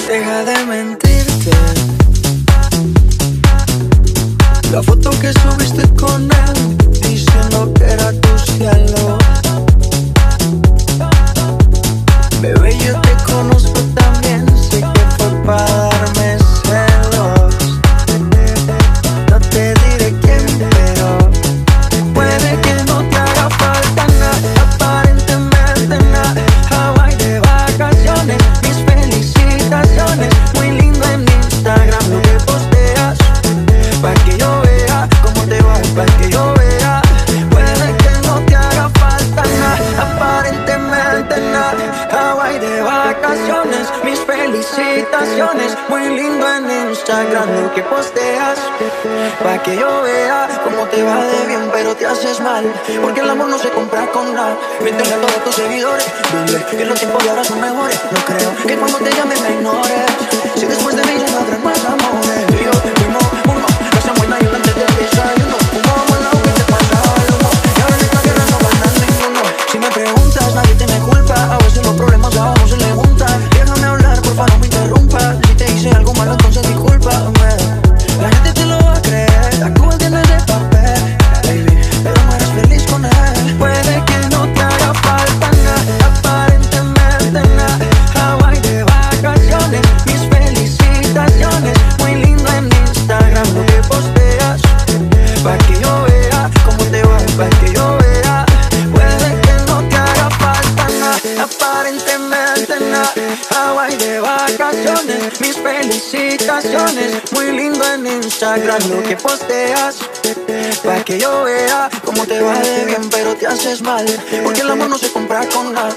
Deja de mentirte. La foto que subiste con él, diciendo que era tu cielo. Bebé, yo te conozco también, sé que fue para darme celos. No te diré quién, pero puede que no te haga falta nada, aparentemente nada. Hawaii de vacaciones, mis felicitaciones. Muy lindo en Instagram lo que posteas, pa' que yo vea cómo te va, pa' que yo vea. Puede que no te haga falta nada, aparentemente nada. Hawaii de vacaciones, mis felicitaciones. Muy lindo en Instagram lo que posteas, pa' que yo vea cómo te va de bien, pero te haces mal, porque el amor no se compra con nada. Míntele a todos tus seguidores, dile que los tiempos de ahora son mejores. No creo que cuando te llame me ignores, si después de mí ya no habrá más amores. Tú y yo fuimos uno, pasamos el mayor antes del desayuno. Fumábamos el agua y te pasaba el humo, y ahora en esta guerra no gana ninguno. Si me preguntas, nadie te me culpa, a veces los problemas a uno se le juntan. Déjame hablar, porfa, no me interrumpas. Si te hice algo malo, entonces discúlpame. La gente te lo va a creer, actúa tienes de papel, baby, pero no eres feliz con él. Puede que no te haga falta nada, aparentemente nada. Hawaii de vacaciones, mis felicitaciones. Muy lindo en Instagram lo que posteas, pa' que yo vea cómo te va, pa' que yo vea. Puede que no te haga falta nada, aparentemente nada. Hawaii de vacaciones, mis felicitaciones. Muy lindo en Instagram lo que posteas, pa' que yo vea cómo te va de bien, pero te haces mal, porque el amor no se compra con nada.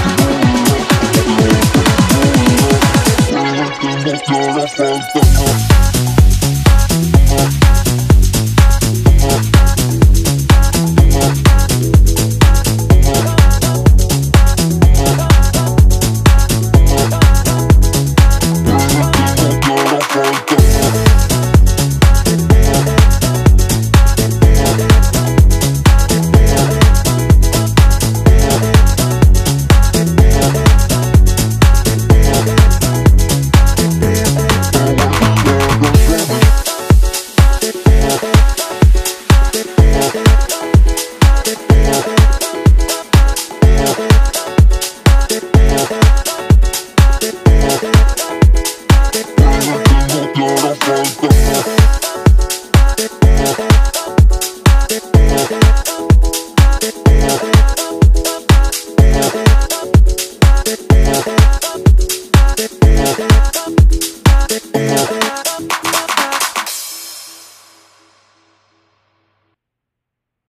No te haga falta nada.